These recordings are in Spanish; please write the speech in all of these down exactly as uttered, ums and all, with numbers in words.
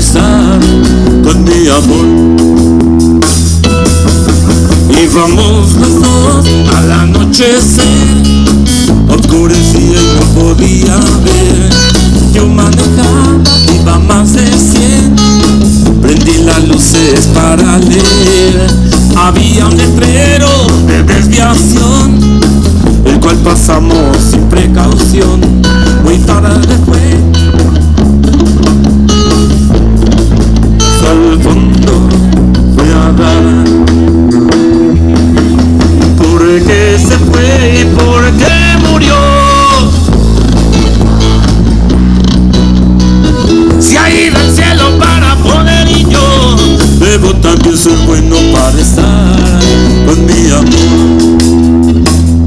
estar con mi amor. Íbamos los dos al anochecer, oscurecía y no podía ver. Yo manejaba, iba más de cien, prendí las luces para leer. Había un letrero de desviación, el cual pasamos sin precaución. Muy tarde fue, al fondo fue a dar. ¿Por qué se fue y por qué murió? Si ha ido al cielo para poder y yo debo también ser bueno para estar con mi amor.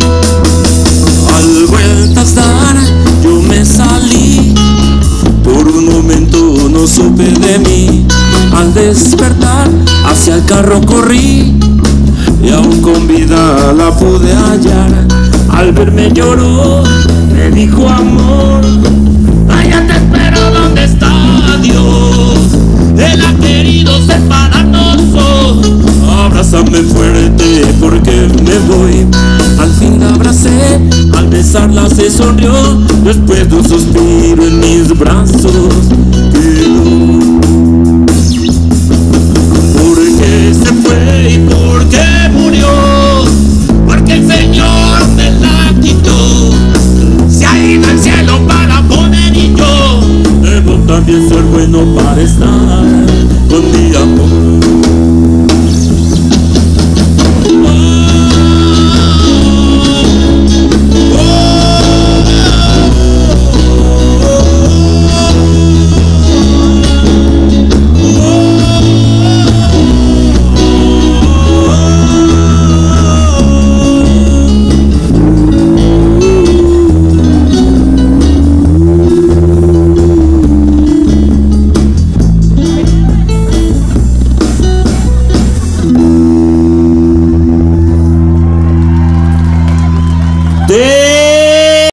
Al vueltas dar yo me salí, por un momento no supe de mí. Al despertar hacia el carro corrí y aún con vida la pude hallar. Al verme lloró, me dijo amor, allá te espero donde está Dios. Él ha querido separarnos, abrázame fuerte porque me voy. Al fin la abracé, al besarla se sonrió, después de un suspiro en mis brazos quedó. ¿Por qué se fue y por qué murió? Porque el Señor me la quitó. Se ha ido al cielo para poner y yo debo también ser bueno para estar con mi amor.